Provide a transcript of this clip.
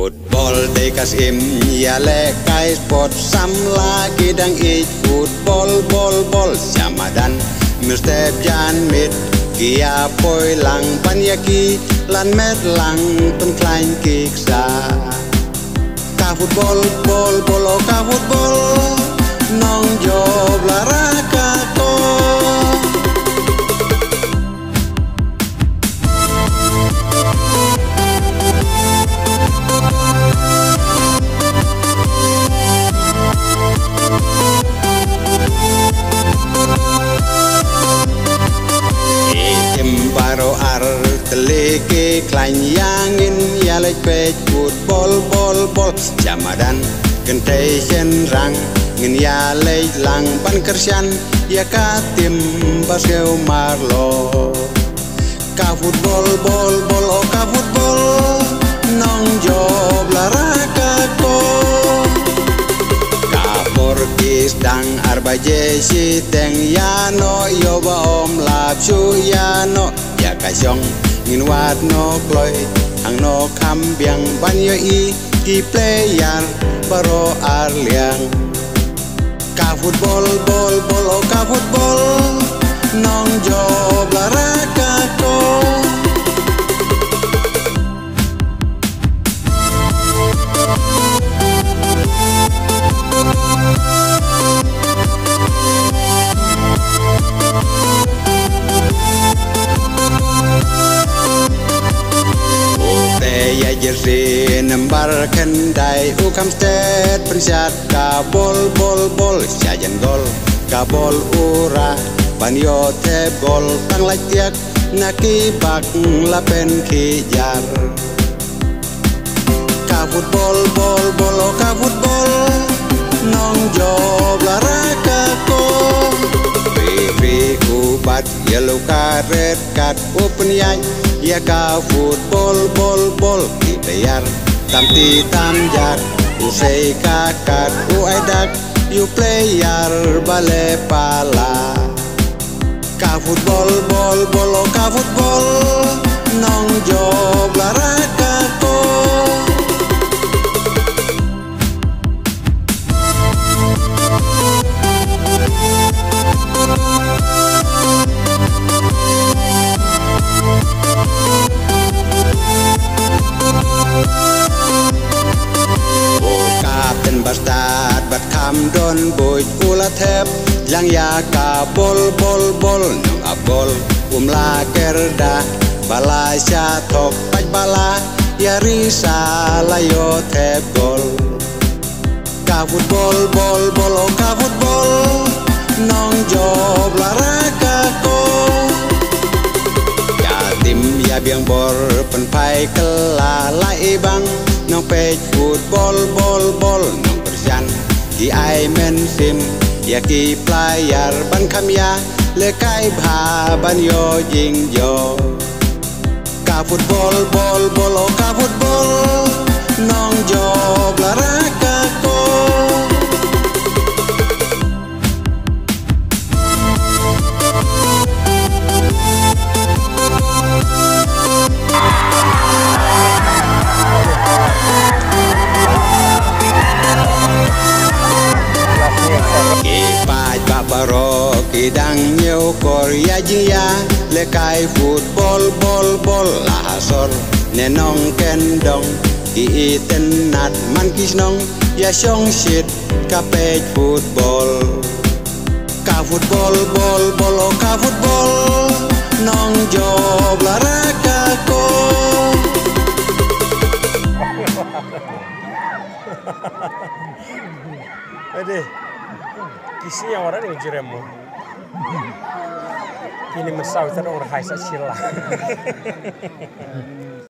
Football dekas im ya lekai sport sam lagi dang ich football bol Ramadan mustep jan mit kia poi lang panyaki lan met lang pen klein kiksa ka football bol ka football nong job laraka ko baro ar teleke klein yangin ya lek pej football bol Ramadan kentai jen rang ngin ya lek lang pan kersian ya katim baseu marlo ka football bol ka football nong job laraka ko ka porkis dang arbaje si teng yano yoba om lap chu yano ya kasyong ngin wat no kloy ang no kambyang banyo ki player baro arliang ka football bol ka football nong job laraka ko ya jersey nembar kendai ukam stet pensiat ka bol sajan gol ka bol ura banyo tep gol tang latiak naki bak lapen kijar ka football bol ka football nong job laraka ko free ubat yellow card red card open ya ka football bol dibayar tamti tamjar usai kakak uaidak you player bale pala ka football bol ka football nong job laraka ko bastard bat kam don boy ula tep yang ya ka bol nong abol la kerda bala sya tok paj bala ya risa layo tep gol ka football bol ka football nong job laraka ko ya tim ya biang bor pen pai kela lai bang nong pej football bol nong persian ki ai men sim ya ki player ban kamya le kai bha ban yo jing yo ka football bol ka football nong job laraka ko baro kidang nyeu korea jia lekai football bol lahasor nenong kendong iten nat man kisnong ya syong shit ka pej football ka football bol ka football nong job laraka ko Ade kisi yang orang ni jeremu. Kini mesau itu orang hai sasila.